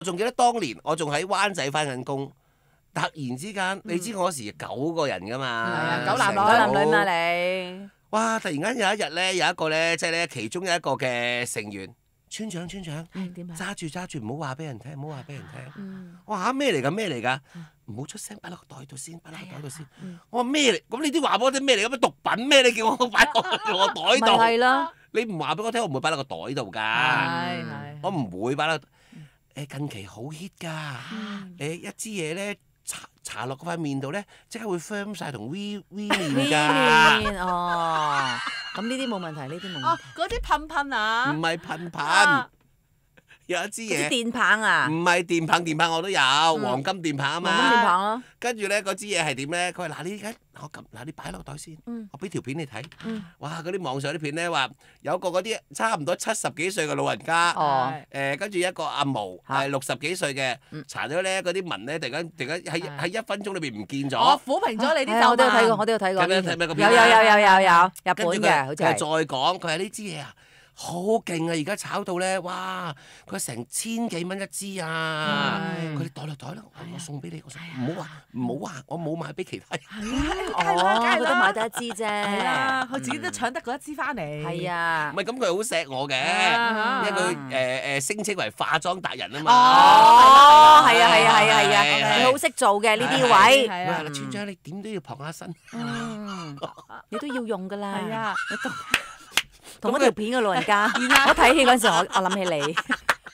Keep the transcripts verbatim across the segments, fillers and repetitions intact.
仲記得當年我仲喺灣仔翻緊工，突然之間，你知我嗰時九個人噶嘛？ 係啊，九男女， 九男女嘛你。 哇！突然間有一日咧，有一個咧，即係咧其中有一個嘅成員，村長村長， 點啊？ 揸住揸住，唔好話俾人聽，唔好話俾人聽。 嗯我話嚇咩嚟㗎？咩嚟㗎？唔好出聲，擺落個袋度先，擺落個袋度先。我話咩嚟？咁你啲話俾我聽咩嚟？咁毒品咩？你叫我擺落我袋咪度？ 係咯。 你唔話俾我聽，我唔會擺落個袋度㗎。 係係。 我唔會擺落。誒近期好 hit 㗎。誒一支嘢咧。搽搽落嗰塊面度咧，即刻會 firm 曬同 V V 面㗎。 面哦，咁呢啲冇問題，呢啲冇問哦題。， 嗰啲噴噴啊！ 唔係噴噴，有一支嘢。 啲電棒啊！ 唔係電棒，電棒我都有，黃金電棒啊嘛。 黃金電棒咯。 跟住咧，嗰支嘢係點咧？佢話：嗱，你而家我撳，嗱你擺落袋先。我俾條片你睇。哇！嗰啲網上啲片咧話，有個嗰啲差唔多七十幾歲嘅老人家。 哦。 誒，跟住一個阿毛係六十幾歲嘅，搽咗咧嗰啲紋咧，突然間突然間喺喺一分鐘裏邊唔見咗。 我撫平咗你啲皺我都有睇過， 紋。 我都有睇過。 有冇睇咩個有片？ 有有有有有，日跟住本嘅好似佢佢係。 再講，佢係呢支嘢啊，好勁啊！而家炒到咧，哇！佢成千幾蚊一支啊！佢哋袋落袋啦，我送俾你，我送唔好話唔好話，我冇買俾其他人。 哦，佢都買得一支啫。 係啊，佢自己都搶得嗰一支翻嚟。 係啊唔。係咁，佢好錫我嘅， 啊因為佢誒誒聲稱為化妝達人啊嘛。 哦，係啊係啊係啊係啊， 係係你好識做嘅呢啲位。 係喂， 啊。 嗱，村長你點都要傍下身。 嗯，你都要用㗎啦。 係啊。 同一條片嘅老人家，我睇戲嗰陣時，我我諗起你。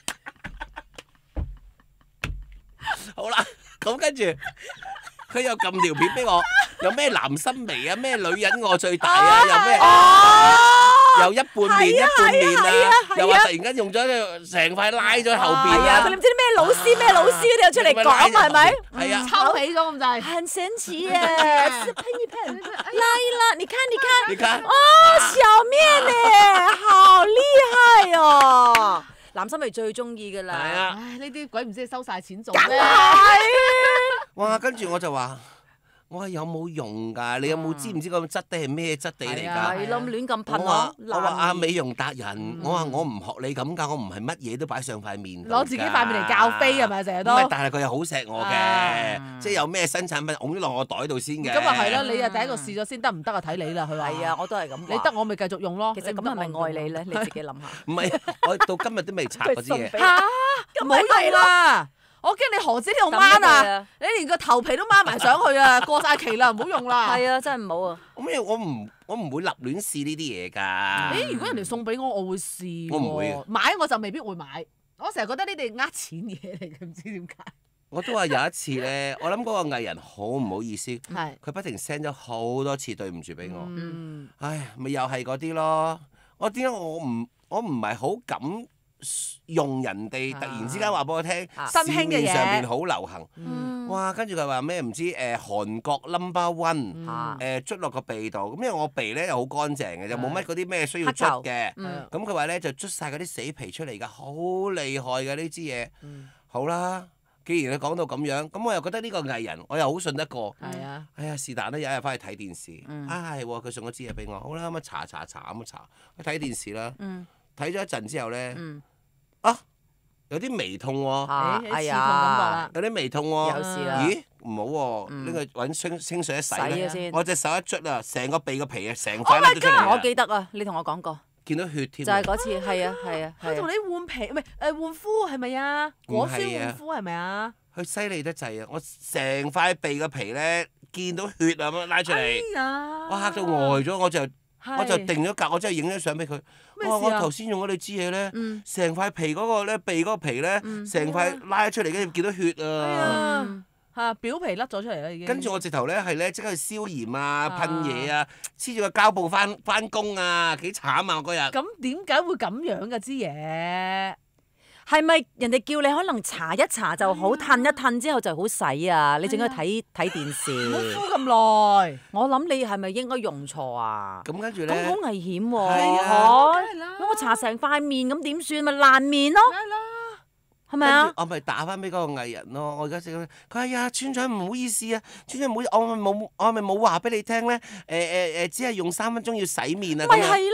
好啦，咁跟住佢又撳條片俾我，有咩男心眉啊，咩女人我最大啊，又咩？又一半面一半面啊，又話突然間用咗成塊拉咗後邊係啊，佢啊你唔知啲咩老師咩老師嗰啲又出嚟講係咪？ 係啊， 抽起咗咁滯。 很神奇耶！是噴一噴，拉一拉，你看你看， 你看哦，小面呢，好厲害哦！男生咪最中意㗎啦。 係啊， 唉，呢啲鬼唔知收晒錢做梗咩？ 係。 哇！跟住我就話。我話有冇用㗎？你有冇知唔知個質地係咩質地嚟係啊㗎？ 係咯，亂咁噴我話咯。 我話阿美容達人，我話我唔學你咁㗎，我唔係乜嘢都擺上塊面度㗎。 攞自己塊面嚟教飛係咪？成日都。 唔係，但係佢又好錫我啊嘅，即係有咩新產品擁咗落我袋度先嘅。 咁啊係啦，你啊第一個試咗先得唔得啊？睇你啦，佢話。 係啊，我都係咁話。 你得我咪繼續用咯。 其實咁係咪愛你咧？你自己諗下。 唔係，我到今日都未拆嗰支嘢。 嚇！唔好用啦！我驚你何止呢度掹啊！你連個頭皮都掹埋上去啊！過晒期啦，唔好用啦。 係啊，真係唔好啊！ 咁因為我唔我唔會立亂試呢啲嘢㗎。 誒，如果人哋送俾我，我會試喎。 我唔會買我就未必會買。我成日覺得呢啲係呃錢嘢嚟嘅，唔知點解。 我都話有一次咧，我諗嗰個藝人好唔好意思， 係。 佢不停 send 咗好多次對唔住俾我。 嗯。 唉，咪又係嗰啲咯。我點解我唔我唔係好敢用人哋突然之間話俾我聽， 新興嘅嘢市面上邊好流行。 嗯。 哇！跟住佢話咩唔知誒韓國 number one 啊誒捽落個鼻度，咁因為我鼻咧又好乾淨嘅，就冇乜嗰啲咩需要捽嘅。 嗯。 咁佢話咧就捽晒嗰啲死皮出嚟㗎，好厲害嘅呢支嘢。好啦，既然佢講到咁樣，咁我又覺得呢個藝人我又好信得過。 係啊。 哎呀，是但啦，有一日翻去睇電視，啊係喎，佢送咗支嘢俾我，好啦咁啊查查查咁啊查，去睇電視啦。睇咗一陣之後咧，啊有啲微痛喎， 啊， 誒哎刺痛感覺啦呀， 有啲微痛喎。 有事啦。 咦？唔好喎，拎去揾清清水一洗洗咧咗先我隻手一捽啊，成個鼻個皮啊，成塊甩咗出嚟我啊， 記得啊，你同我講過， 見到血添就啊。 係嗰次，係啊，係啊，係啊。 佢同你換皮唔係誒換膚係咪啊？果酸唔係啊換膚係咪啊？ 佢犀利得滯啊！我成塊鼻個皮咧，見到血啊咁樣拉出嚟， 哎呀！ 我嚇到呆咗，我就我就定咗格，我真係影咗相俾佢。哇！ 咩事啊我頭先用咗你支嘢咧， 嗯成塊皮嗰個咧，鼻嗰個皮咧，成塊拉出嚟，跟住見到血哎啊！ 呀嚇表皮甩咗出嚟啦已經。 跟住我直頭咧係咧即刻去消炎啊、 啊噴嘢啊，黐住個膠布翻翻工啊，幾慘啊！我嗰日。 咁點解會咁樣嘅支嘢？ 係咪人哋叫你可能搽一搽就好，褪一褪之後就好洗啊？你淨係睇睇電唔好視。 敷咁耐。 我諗你係咪應該用錯啊？ 咁跟住咧咁好，危險喎！ 係啊哦梗係啦咁我搽成塊面咁點算？咪爛面咯， 梗係啦。 係咪啊跟住？我咪打翻俾嗰個藝人咯。我而家即係佢話：哎呀，村長唔好意思啊，村長唔好意思，我咪冇我咪冇話俾你聽咧。誒誒誒，只係用三分鐘要洗面啊。咁樣咪係咯，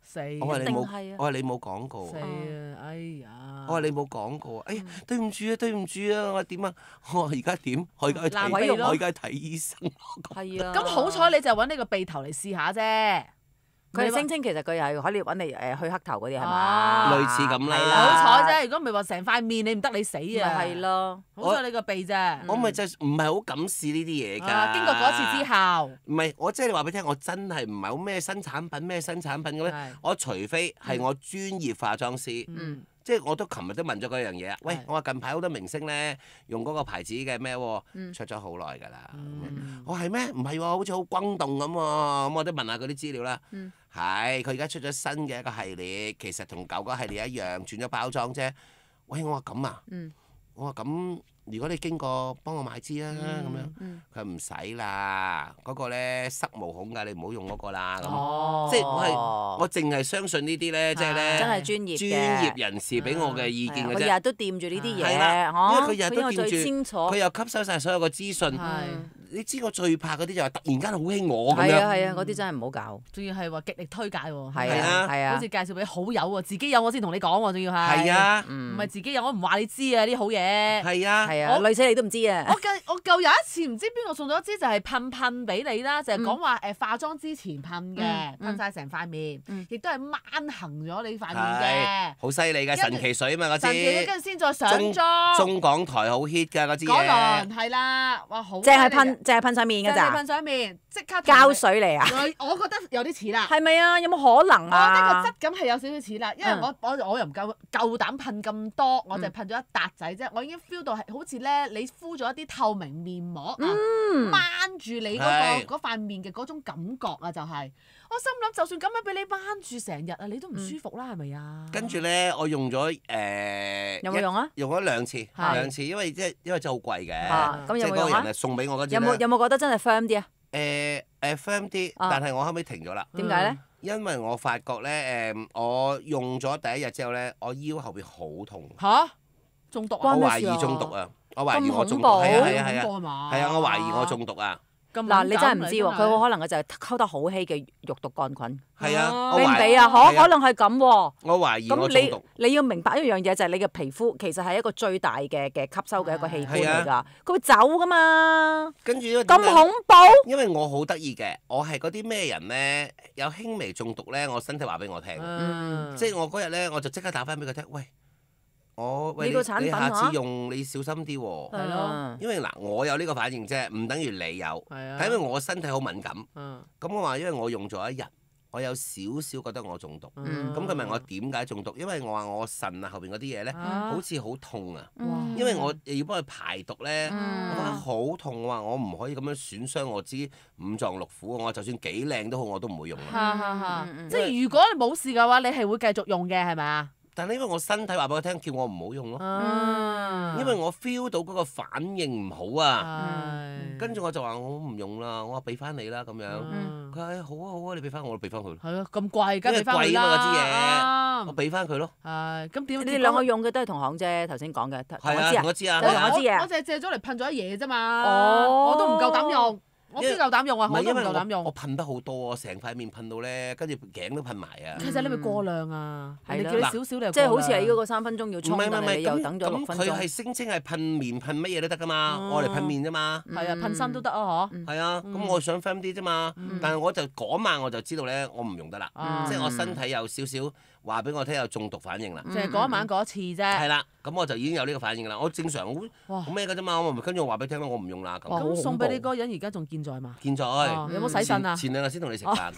死！ 我話你冇一定係啊， 我話你冇講過死。啊！哎呀！ 我話你冇講過，哎呀，對唔住啊，對唔住啊！我話點啊？我話而家點？我而家去爛睇， 尾咯我而家去睇醫生。 係啊。 咁好彩你就揾呢個鼻頭嚟試下啫。 佢哋聲稱其實佢係可以揾你誒去黑頭嗰啲係啊嘛？ 類似咁啦係好彩啫！如果唔係話成塊面你唔得你死咪啊！ 係咯。 好彩你個鼻啫。 我咪就係唔係好敢試呢啲嘢㗎。 啊經過嗰一次之後， 唔係我即係話俾你聽，我真係唔係好咩新產品咩新產品嘅咧係。 我除非係我專業化妝師。 嗯。 即係我都琴日都問咗嗰樣嘢啊！喂係， 我話近排好多明星咧用嗰個牌子嘅咩喎， 嗯出咗好耐㗎啦。咁樣嗯我係咩？唔係喎，好似好轟動咁喎。咁我都問下嗰啲資料啦。 嗯係，佢而家出咗新嘅一個系列，其實同舊嗰個系列一樣，轉咗包裝啫。喂，我話咁啊， 嗯我話咁，如果你經過幫我買支啊，咁樣。 嗯。 佢話唔使啦，嗰個咧塞毛孔㗎，你唔好用嗰個啦。咁哦。 即係我係我淨係相信呢啲咧，即係咧真係專業嘅專業人士俾我嘅意見嘅啫。 佢日日都掂住呢啲嘢， 係啦嗬因為佢日日都佢最掂清楚。 住，佢又吸收晒所有嘅資訊。 係嗯你知我最怕嗰啲就係突然間好興我咁係啊樣。 係啊，嗰啲真係唔好搞。 仲要係話極力推介喎。 係係啊啊係啊好似。介紹俾好友喎，自己有我先同你講喎，仲要係。 係。啊， 唔嗯係自己有，我唔話你知啊！啲好嘢。 係啊， 係啊， 我累死你都唔知啊我。舊我舊有一次唔知邊個送咗一支就係噴噴俾你啦，就係講話誒化妝之前噴嘅， 嗯嗯噴晒成塊面嗯， 亦都係掹行咗你塊面係嘅。 好犀利嘅神奇水啊嘛嗰神奇嘅， 支。 跟住先再上中妝。 中港台好 hit 㗎嗰支嗰輪嘢。 係啦，哇好。 淨係噴，淨係噴晒面㗎淨係咋？ 噴上面，即刻膠水嚟啊？ 我我覺得有啲似啦。 係咪啊？有冇可能我覺得啊個質？感係有少少似啦，因為我我我又唔夠夠膽噴咁多，我就噴咗一笪仔啫。我已經 feel 到係好似咧，你敷咗一啲透明面膜啊， 嗯掹住你係嗰個嗰塊面嘅嗰種感覺啊，就係我心諗，就算咁樣俾你掹住成日啊，你都唔舒服啦，係咪啊？ 跟住咧，我用咗誒有冇用啊？ 一用咗兩次， 係兩次，因為即係因為真係好貴嘅。 啊咁即係嗰有冇用啊個人係送俾我嗰支有冇咧。 有冇覺得真係 firm 啲啊？ 誒誒 firm 啲， 啊但係我後尾停咗啦。 點解咧？ 因為我發覺咧誒，我用咗第一日之後咧，我腰後邊好痛。 嚇中毒啊！ 我懷疑關咩事啊中毒啊！我懷疑我中毒， 咁恐怖係啊係啊係啊， 恐怖係嘛？ 係啊！我懷疑我中毒啊！ 咁嗱，你真係唔知喎，佢好好可能嘅就係溝得好稀嘅肉毒桿菌。 係啊， 哦我懷俾唔俾啊？可係啊可能係咁喎。 我懷疑我咁你中毒。 你要明白一樣嘢就係你嘅皮膚其實係一個最大嘅嘅吸收嘅一個器官嚟係啊㗎，佢會走噶嘛。 跟住因為點解咁恐怖。 因為我好得意嘅，我係嗰啲咩人咧，有輕微中毒咧，我身體話俾我聽。 嗯， 即係我嗰日咧，我就即刻打翻俾佢聽，喂，我喂你呢個產品你下啊次用你小心啲喎。 係咯因為嗱，我有呢個反應啫，唔等於你有。 係啊係因為我身體好敏感， 嗯咁我話因為我用咗一日，我有少少覺得我中毒。 嗯咁佢問我點解中毒？因為我話我腎啊後邊嗰啲嘢咧， 啊好似好痛啊。 嗯哇因為我又要幫佢排毒咧， 嗯我覺得好痛。我話我唔可以咁樣損傷我自己五臟六腑。我話就算幾靚都好，我都唔會用啊。 哈哈哈嗯嗯嗯即係如果你冇事嘅話，你係會繼續用嘅係咪啊？ 但係因為我身體話俾我聽，叫我唔好用咯。 嗯因為我 feel 到嗰個反應唔好啊。 係跟住我就話我唔用啦，我話俾翻你啦咁樣。 嗯佢話誒好啊好啊，你俾翻我，我俾翻佢咯。 係咯，咁貴，梗係俾翻佢因為貴啊嘛嗰支嘢啦。 我俾翻佢咯。 係咁點？ 你哋兩個用嘅都係同行啫，頭先講嘅，同係啊， 我知啊我。知啊。 就同我知啊我淨係借咗嚟噴咗一嘢啫嘛。 哦我都唔夠膽用，我邊夠膽用啊？ 唔我都唔係因為我我夠膽用。 噴得好多啊，成塊面噴到咧，跟住頸都噴埋啊。 其實你咪過量啊！ 係啦人哋叫你少少，你又即係好似過量你嗰個三分鐘要沖， 唔係唔係唔係但係你又咁等咗六咁佢分鐘。 係聲稱係噴面噴乜嘢都得噶嘛，我嚟噴面啫嘛。 係啊，噴身都得啊，嗬。 係啊，咁我想 firm 啲啫嘛，但係我就嗰晚我就知道咧，我唔用得啦， 啊即係我身體有少少話俾我聽有中毒反應啦。 就係嗰一晚嗰一次啫。 係啦，咁我就已經有呢個反應啦。我正常好哇好咩嘅啫嘛，我咪跟住我話俾你聽咯，我唔用啦咁。 哇好恐怖咁送俾你嗰個人而家仲健在嘛？ 健在， 哦有冇洗腎啊？ 前前兩日先同你食飯，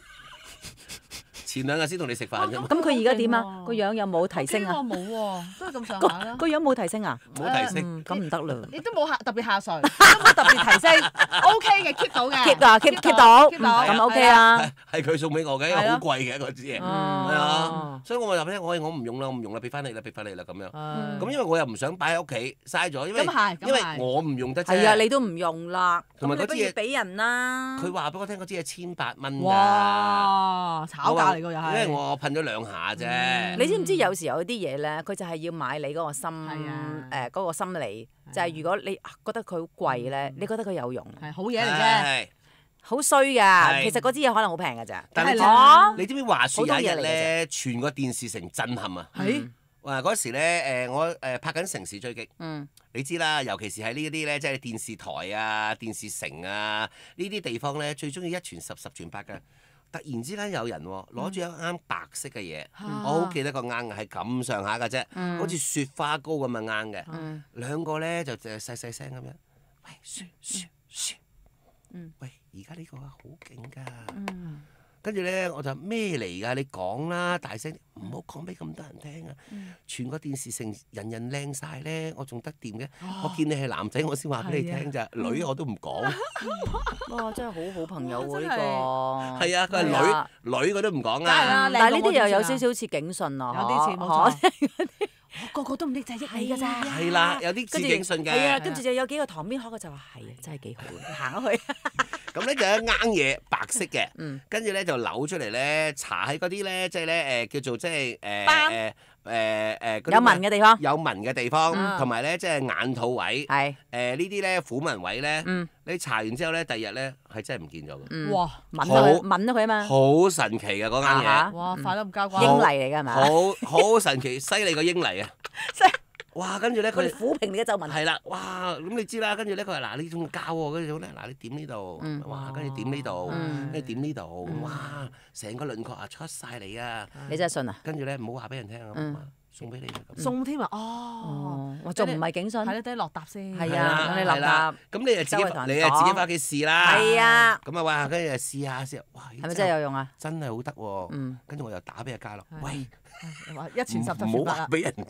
前兩日先同你食飯啫嘛， 咁佢而家點啊？ 好勁喎個樣有冇提升啊？ 我冇喎，都係咁上個下啦。 個樣冇提升啊？ 唔好提升。 嗯，咁唔得啦。 亦都冇下特別下垂，都冇特別提升，OK 嘅 keep 到嘅 keep 啊，keep keep 到， keep 到咁 OK 啊。 係係佢送俾我嘅，因為係啊好貴嘅嗰支嘢，係哦啊，所以我咪話俾你聽，我我唔用啦，我唔用啦，俾翻你啦，俾翻你啦咁樣。 咁咁因為我又唔想擺喺屋企嘥咗，因為咁係咁因為係我唔用得啫。 係啊，你都唔用啦，咁你不同埋嗰支嘢如俾人啦。 佢話俾我聽嗰支嘢千八蚊㗎。 哇，炒價嚟㗎又係。 因為我噴咗兩下啫。 嗯你知唔知有時有啲嘢咧，佢就係要買你嗰個心係啊誒嗰個心理，就係如果你覺得佢好貴咧，你覺得佢有用， 係好嘢嚟啫。 係好衰㗎， 係其實嗰支嘢可能好平㗎咋。 但係你知哦你知唔知話説有一日好多嘢嚟咧，全個電視城震撼啊！ 係哇！嗰時咧誒，我誒拍緊《城市追擊》， 嗯你知啦，尤其是喺呢啲咧，即係電視台啊、電視城啊呢啲地方咧，最中意一傳十，十傳百嘅。突然之間有人喎攞住一啱白色嘅嘢，我好記得個啱係咁上下嘅啫，好似雪花膏咁嘅啱嘅。 嗯兩個咧就誒細細聲咁樣，喂，雪雪雪，喂，而家呢個好勁㗎。 嗯跟住咧，我就咩嚟㗎？你講啦，大聲啲，唔好講俾咁多人聽啊！全個電視城人人靚晒咧，我仲得掂嘅。我見你係男仔，我先話俾你聽咋，女我都唔講。 哇！真係好好朋友喎呢哇真係個。 係啊，佢係啊係女，女佢都唔講梗係啦啊。 但係呢啲又有少少似警訊啊， 有啲似冇嗬錯。個個都唔叻仔益你㗎咋。 係啦，有啲似警訊係啊， 嘅。 跟住就有幾個旁邊學嘅就話係啊，真係幾好，行咗去。 咁咧就有一啱嘢白色嘅嗯， 跟住咧就扭出嚟咧，搽喺嗰啲咧，即係咧誒叫做即係誒斑誒誒誒嗰啲有紋嘅地方有紋嘅地方， 嗯同埋咧即係眼肚位。 係誒呢啲咧虎紋位咧， 嗯你搽完之後咧，第日咧係真係唔見咗嘅， 嗯哇抿咗好佢抿咗佢啊嘛， 好神奇嘅嗰間嘢， 啊哇！快得咁交關。 英泥嚟㗎係嘛？ 好好神奇，犀利過英泥啊！哇！跟住咧佢佢哋撫平你嘅皺紋。 係啦，哇！咁你知啦，跟住咧佢話嗱呢種膠喎，跟住咧嗱你點呢度， 嗯哇！跟住點呢度， 嗯跟住點呢度，哇！成個輪廓啊出晒嚟啊！ 你真係信啊？ 跟住咧唔好話俾人聽啊， 嗯送俾你啊咁。 送添啊！哦， 哦，哇仲唔係警訊？ 係啦，等你落搭先。 係係啊等你落係啦搭咁你就自己周圍同人你就自己講翻屋企試啦。 係啊， 咁啊哇，跟住就試下試下，哇！ 係咪真係有用啊？ 真係好得喎。 嗯， 跟住我又打俾阿嘉樂， 係喂， 話一傳十，十唔傳百啦。 好話俾人聽。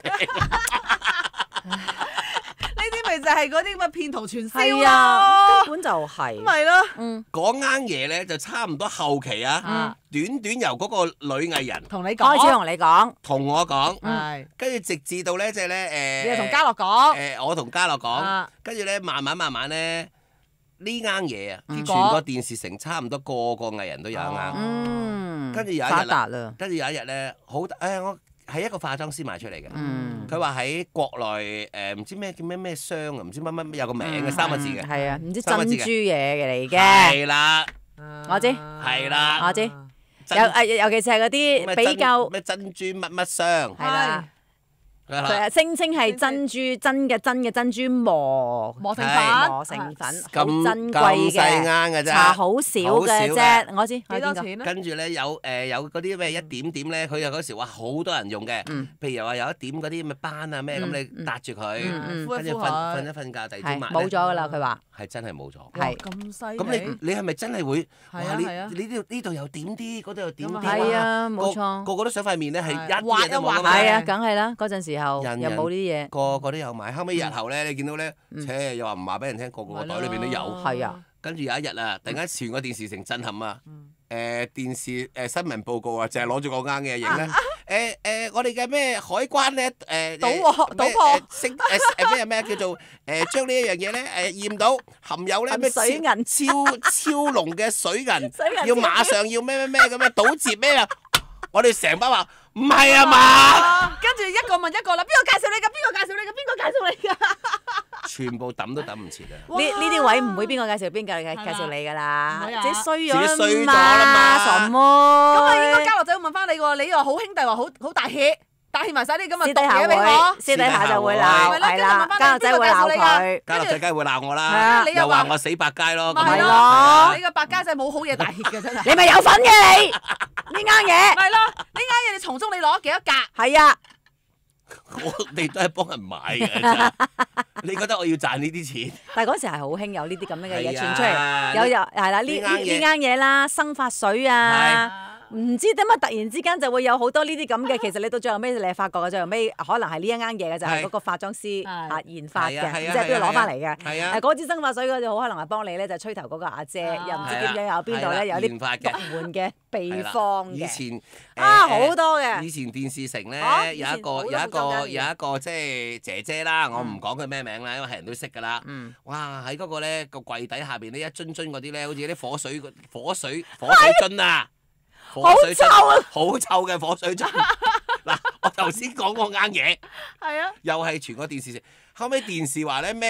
呢啲咪就係嗰啲咁嘅騙徒傳銷係啊， 咯。 根本就係。 咪咯。 嗯， 嗰啱嘢咧就差唔多後期啊， 嗯短短由嗰個女藝人同你講。 開始同你講， 同我講， 係。 跟住直至到咧即係咧誒， 你又同嘉樂講。 誒我同嘉樂講啊， 跟住咧慢慢慢慢咧呢啱嘢啊， 嗯全個電視城差唔多個個藝人都有啱。 哦嗯， 跟住有一日發啦達啦， 跟住有一日咧好誒我係一個化妝師賣出嚟嘅。 嗯， 佢話喺國內誒唔知咩叫咩咩商啊，唔知乜乜有個名嘅三個字嘅， 係啊，唔知三個字嘅珍珠嘢嘅嚟嘅， 係啦， 我知係啦我知珍有誒，尤其是係嗰咩啲比較珍咩珍珠乜乜商， 係啦。 係啦佢係聲稱係珍珠真嘅真嘅珍珠磨磨成係粉。 磨成粉，好咁珍貴咁細嘅， 啱嘅啫， 茶好少嘅好少啫。 嘅我知， 幾多錢啊？ 跟住咧有誒有嗰啲咩一點點咧，佢又嗰時哇好多人用嘅， 嗯譬如話有一點嗰啲咁嘅斑啊咩咁， 嗯你搭住佢， 嗯嗯敷一敷跟住瞓瞓佢。 一瞓覺，第二係朝抹冇咗㗎啦。佢話係真係冇咗。 哇係咁犀咁利。 你你係咪真係會？哇！呢係啊係啊呢度呢度又點啲，嗰度又點啲。 咁啊係啊， 個冇錯， 個個都想塊面咧係係一啲嘢都冇㗎畫一畫嘛係啊，梗係啦。嗰陣時候人人又冇呢啲嘢， 個個都有買。後尾日後咧，你見到咧， 嗯切又話唔話俾人聽，個個個袋裏邊都有。 係啊。 跟住有一日啊，突然間全個電視城震撼啊！ 嗯誒電視誒新聞報告啊，就係攞住個啱嘅影咧。誒誒，我哋嘅咩海關咧誒搗獲咩搗破誒升誒誒咩咩叫做誒將呢一樣嘢咧誒驗到含有咧咩含水銀超超濃嘅水銀， 水銀要馬上要咩咩咩咁樣倒接咩啊！我哋成班話唔係啊嘛， 跟住一個問一個啦，邊個介紹你㗎？邊個介紹你㗎？邊個介紹你㗎？ 全部抌都抌唔切啊！ 呢呢啲位唔會邊個介紹邊個介介紹你㗎啦唔會，啊自己衰咗自己衰咗啦啦嘛傻妹。 咁啊，應該嘉樂仔會問翻你喎，你話好兄弟話好好大氣，帶埋晒啲咁嘅毒私底下嘢俾我會，。私底下就會私底鬧， 下會係啦， 跟住問返你家樂仔會鬧佢。 家樂仔梗係會鬧我係啦啊， 又你又話話我死百佳咯，咁咪係咯係咯你個百家仔冇好嘢大 hit 嘅真係。 你咪有份嘅你，呢啱嘢。 係咯，呢間嘢你從中你攞咗幾多格？ 係啊， 我哋都係幫人買嘅咋。你覺得我要賺呢啲錢？ 但係嗰時係好興有呢啲咁樣嘅嘢係啊傳出嚟，有有係啦，呢呢呢啱嘢呢啱嘢啦，生髮水啊。唔知點解突然之間就會有好多呢啲咁嘅，其實你到最後尾你係發覺嘅，最後尾可能係呢一啱嘢嘅，就係係嗰個化妝師係啊研發嘅， 係啊係啊即係邊度攞翻嚟嘅。 係啊誒嗰支生髮水嗰就好可能係幫你咧，就吹頭嗰個阿姐， 啊又唔知點樣有邊度係啦咧有研發嘅啲獨門嘅秘係啦方嘅。 以前啊， 誒好多嘅以前電視城啊咧有一個以前有一個好多好多有一個即係姐姐啦，我唔講佢咩名啦，因為係人都識㗎啦。 嗯， 哇！喺嗰個咧個櫃底下邊呢，一樽樽嗰啲咧，好似啲火水火水火水樽啊，火水樽好臭啊好臭嘅火水樽。嗱，我頭先講過啱嘢， 係啊， 又係全個電視城。後尾電視話咧咩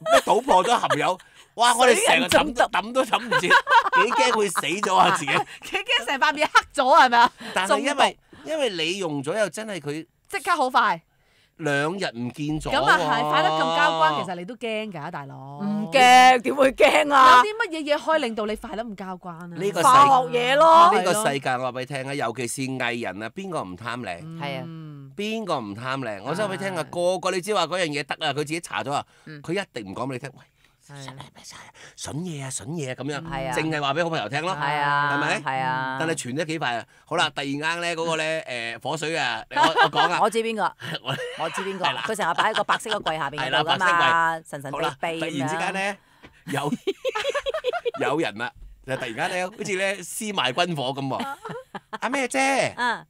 咩倒破咗含有，哇！我哋成日抌抌都抌唔切，幾驚會死咗啊自己。 幾驚成塊面黑咗係咪啊？ 但係因為因為你用咗又真係佢即刻好快。 兩日唔見咗喎。 咁啊係，快得咁交關，其實你都驚㗎，大佬。 唔驚，點會驚啊？ 有啲乜嘢嘢可以令到你快得咁交關啊？ 呢個世化學嘢咯。 呢個世界我話俾你聽啊，尤其是藝人啊，邊個唔貪靚？ 係啊。 邊個唔貪靚？我想俾你聽啊，個個你知話嗰樣嘢得啊，佢自己查咗啊，佢一定唔講俾你聽。喂，筍嘢啊，筍嘢啊咁樣，淨係話俾好朋友聽咯。 係啊， 係咪？ 係啊。 但係傳得幾快啊！好啦，第二啱咧嗰個咧誒火水啊，我我講啊。 我知邊個？我知邊個？佢成日擺喺個白色個櫃下邊嗰度㗎嘛，神神秘秘咁樣。 突然之間咧，有有人啊，就突然間咧，好似咧私賣軍火咁喎。阿咩姐？ 嗯。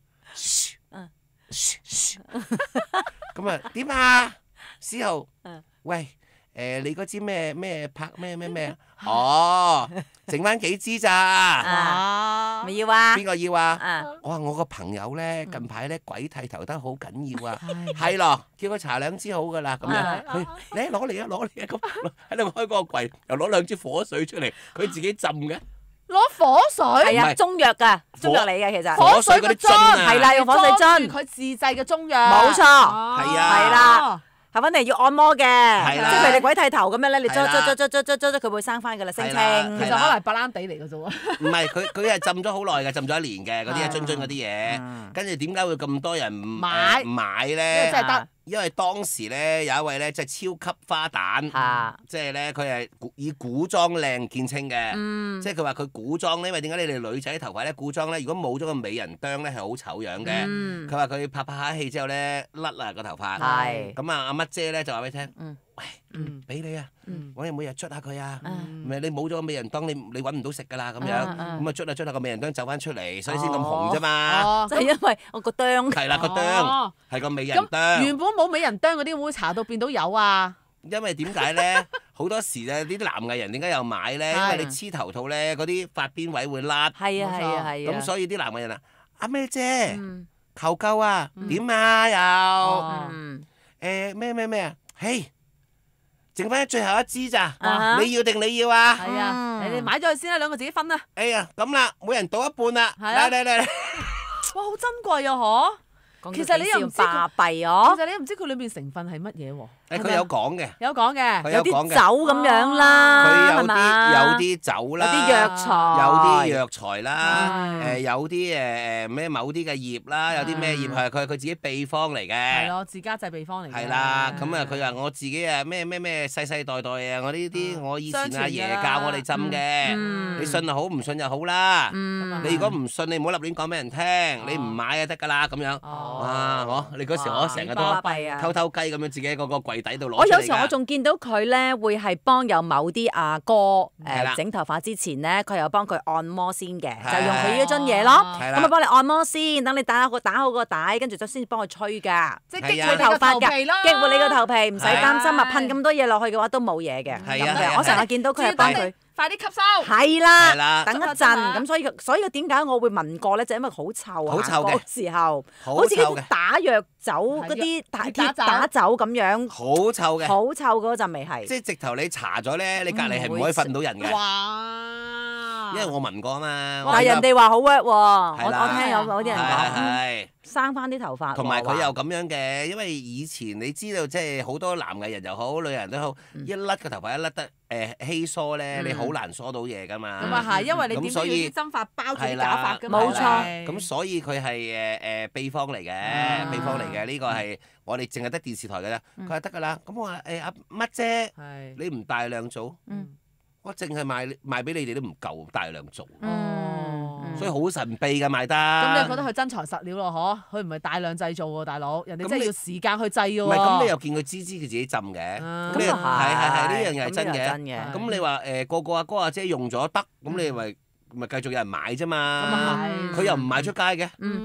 咁啊點啊？思豪，喂，誒你嗰支咩咩拍咩咩咩啊？哦，剩翻幾支咋？ 啊，咪要啊？ 邊個要啊？ 啊， 我話我個朋友咧近排咧鬼剃頭得好緊要啊，係咯，叫佢搽兩支好噶啦，咁樣佢你攞嚟啊攞嚟啊咁喺度開嗰個櫃，又攞兩支火水出嚟，佢自己浸嘅。 攞火水係啊，中藥㗎，中藥嚟嘅其實。 火水嗰啲樽啊， 係啦，用火水樽。 佢自製嘅中藥。 冇錯。 係啊。 係啦。係反正要按摩嘅， 係啦即係譬如你鬼剃頭咁樣咧，你捽捽捽捽捽捽捽，佢會生翻㗎啦，聲稱。 其實可能係白蘭地嚟嘅啫喎。 唔係，佢佢係浸咗好耐嘅，浸咗一年嘅嗰啲樽樽嗰啲嘢，跟住點解會咁多人買買咧？ 真係得。 因為當時咧有一位咧即係超級花旦，即係咧佢係以古裝靚見稱嘅，即係佢話佢古裝咧，因為點解你哋女仔頭髮咧古裝咧，如果冇咗個美人釘咧係好醜樣嘅。佢話佢拍拍下戲之後咧甩啊個頭髮，咁啊阿乜姐咧就話俾你聽，喂，俾你啊，我哋每日捽下佢啊，唔係你冇咗個美人釘，你你揾唔到食㗎啦咁樣，咁啊捽下捽下個美人釘走翻出嚟，所以先咁紅啫嘛。 就係因為我個釘係啦，個釘係個美人釘。 原本冇美人釘嗰啲會唔會搽到變到有啊？ 因為點解咧？好多時咧，呢啲男藝人點解又買咧？因為你黐頭套咧，嗰啲髮邊位會甩。 係啊係啊係啊！ 咁所以啲男藝人啊，阿咩姐求救啊？點啊又？誒咩咩咩啊？嘿，剩翻最後一支咋？你要定你要啊？ 係啊，你哋買咗佢先啦，兩個自己分啦。 哎呀，咁啦，每人倒一半啦。嚟嚟嚟！ 哇，好珍貴啊！嗬。其實你又唔知巴閉哦， 其實你又唔知佢裏面成分係乜嘢喎？ 誒，佢有講嘅， 有講嘅， 有啲酒咁樣啦， 佢有啲有啲酒啦， 有啲藥材， 有啲藥材啦，誒有啲誒誒咩某啲嘅葉啦，有啲咩葉係佢係佢自己秘方嚟嘅， 係咯，自家製秘方嚟嘅。 係啦，咁啊佢話我自己啊咩咩咩世世代代啊，我呢啲我以前阿爺教我哋浸嘅，你信就好，唔信就好啦。你如果唔信，你唔好立亂講俾人聽，你唔買就得㗎啦咁樣。哇！我你嗰時我成日都偷偷雞咁樣自己喺嗰個櫃底度攞出嚟㗎。 我有時候我仲見到佢咧，會係幫有某啲阿哥誒整頭髮之前咧，佢又幫佢按摩先嘅，就用佢呢樽嘢咯。咁啊幫你按摩先，等你打好個打好個帶，跟住就先幫佢吹㗎。 即係激活你個頭皮咯， 激活你個頭皮，唔使擔心啊！噴咁多嘢落去嘅話都冇嘢嘅。 係啊， 我成日見到佢係幫佢。 快啲吸收。 係啦，等一陣咁，所以所以點解我會聞過咧？就因為好臭啊！ 好臭嘅時候，好似啲打藥酒嗰啲打打酒咁樣， 好臭嘅， 好臭嗰陣味係。 即係直頭你搽咗咧，你隔離係唔可以瞓到人嘅。 哇！ 因為我聞過啊嘛。 但係人哋話好 work 喎，我我聽有某啲人講， 係生翻啲頭髮。 同埋佢又咁樣嘅，因為以前你知道即係好多男藝人又好，女人都好，一甩個頭髮一甩得誒稀疏咧，你好難梳到嘢㗎嘛。 咁啊係，因為你點都要啲針髮包住啲假髮㗎嘛。 冇錯。 咁所以佢係誒誒秘方嚟嘅，秘方嚟嘅呢個係我哋淨係得電視台㗎啦。佢話得㗎啦。咁我話誒阿乜姐，你唔大量做，我淨係賣賣俾你哋都唔夠大量做。所以好神秘㗎賣得。 咁你覺得佢真材實料咯？嗬，佢唔係大量製造喎，大佬，人哋真係要時間去製㗎喎。 唔係，咁你又見佢知知佢自己浸嘅，咁你係係係呢樣嘢係真嘅。咁你話誒個個阿哥阿姐用咗得，咁你咪咪繼續有人買啫嘛。佢又唔賣出街嘅。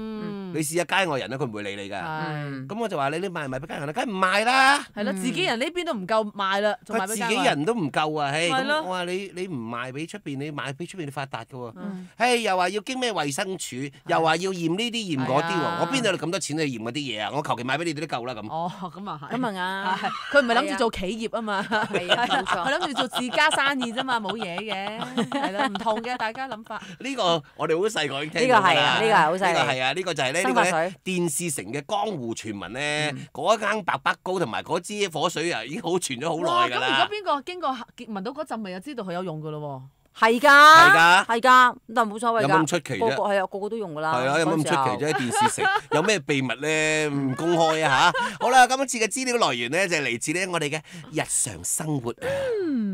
你試下街外人咧，佢唔會理你㗎。 係。 咁我就話你你賣唔賣俾街外人？梗係唔賣啦。 係咯，自己人呢邊都唔夠賣啦，仲賣佢自俾街外己人都唔夠啊！唉， 係咯咁我話你你唔賣俾出邊，你賣俾出邊你發達㗎喎。 嗯唉，又話要經咩衛生署，又話要驗呢啲驗嗰啲係啊喎。我邊度有咁多錢去驗嗰啲嘢啊？我求其買俾你哋都夠啦咁。 哦，咁啊係。 咁啊係佢唔係諗住做企業啊嘛， 係啊冇錯佢諗住做自家生意啫嘛，冇嘢嘅，係啦，唔同嘅大家諗法。 呢個我哋好細個已經呢個係啊，呢個係好犀利。 呢個係啊，呢個就係咧呢個咧生發水電視城嘅江湖傳聞咧，嗰間白北糕同埋嗰支火水啊，已經好傳咗好哇！咁如耐㗎啦。 果邊個經過聞到嗰陣味，就知道佢有用㗎咯係㗎， 係㗎係㗎，但係冇所謂㗎。 有冇咁出奇啫個個係啊，個個都用㗎啦。 係啊，有冇咁出奇啫？電視城有咩秘密咧？唔公開啊嚇！好啦，今次嘅資料來源咧就係嚟自咧我哋嘅日常生活啊。